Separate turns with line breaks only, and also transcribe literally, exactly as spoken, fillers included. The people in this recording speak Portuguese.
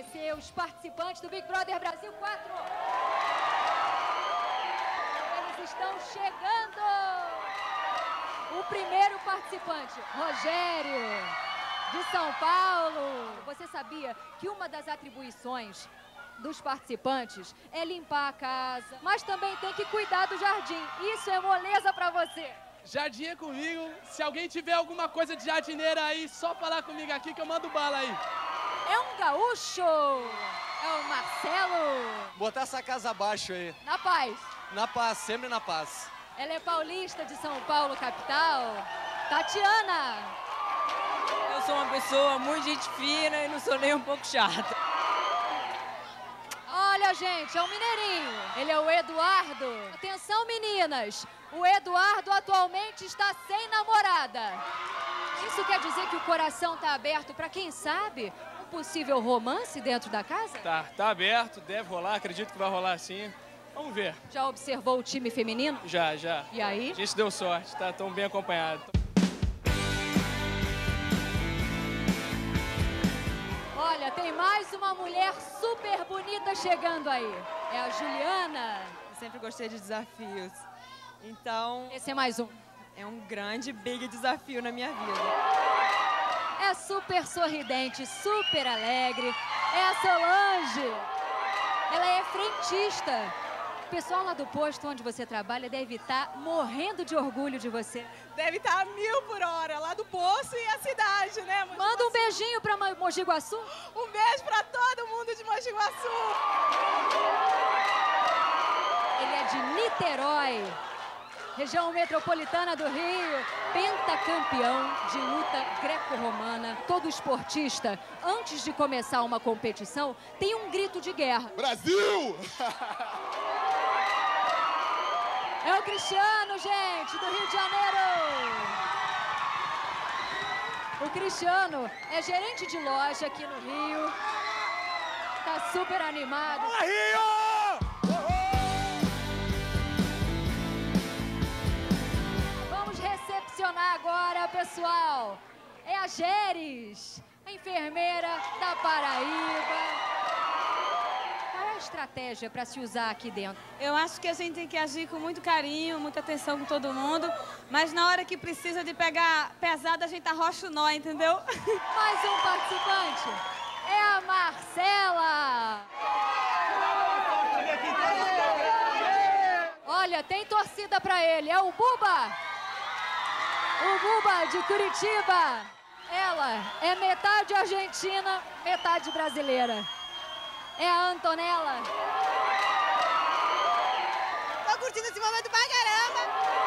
conhecer os participantes do Big Brother Brasil quatro. Eles estão chegando. O primeiro participante, Rogério, de São Paulo. Você sabia que uma das atribuições dos participantes é limpar a casa, mas também tem que cuidar do jardim. Isso é moleza pra você.
Jardim é comigo. Se alguém tiver alguma coisa de jardineira aí, só falar comigo aqui que eu mando bala aí.
É um gaúcho. É o Marcelo.
Botar essa casa abaixo aí.
Na paz.
Na paz, sempre na paz.
Ela é paulista de São Paulo, capital. Tatiana.
Eu sou uma pessoa muito gente fina e não sou nem um pouco chata.
Olha, gente, é um mineirinho. Ele é o Eduardo. Atenção, meninas. O Eduardo atualmente está sem namorada. Isso quer dizer que o coração está aberto para, quem sabe, um possível romance dentro da casa?
Tá, tá aberto, deve rolar, acredito que vai rolar sim. Vamos ver.
Já observou o time feminino?
Já, já.
E aí?
A gente deu sorte, tá tão bem acompanhado.
Olha, tem mais uma mulher super bonita chegando aí. É a Juliana.
Eu sempre gostei de desafios. Então,
Esse é mais um.
é um grande, big desafio na minha vida.
É super sorridente, super alegre. É a Solange. Ela é frentista. O pessoal lá do posto onde você trabalha deve estar morrendo de orgulho de você.
Deve estar a mil por hora, lá do poço e a cidade, né? Mogi
Manda um
Guaçu.
beijinho pra Ma- Mogi Guaçu.
Um beijo pra todo mundo de Mogi Guaçu.
Ele é de Niterói, região metropolitana do Rio, pentacampeão de luta greco-romana. Todo esportista, antes de começar uma competição, tem um grito de guerra.
Brasil!
É o Cristiano, gente, do Rio de Janeiro. O Cristiano é gerente de loja aqui no Rio. Tá super animado.
Fala, Rio!
Vamos recepcionar agora, pessoal. É a Geres, a enfermeira da Paraíba. Qual é a estratégia para se usar aqui dentro?
Eu acho que a gente tem que agir com muito carinho, muita atenção com todo mundo, mas na hora que precisa de pegar pesado, a gente arrocha o nó, entendeu?
Mais um participante. É a Marcela. Olha, tem torcida para ele. É o Buba. O Buba de Curitiba. Ela é metade argentina, metade brasileira. É a Antonella.
Tô curtindo esse momento pra caramba!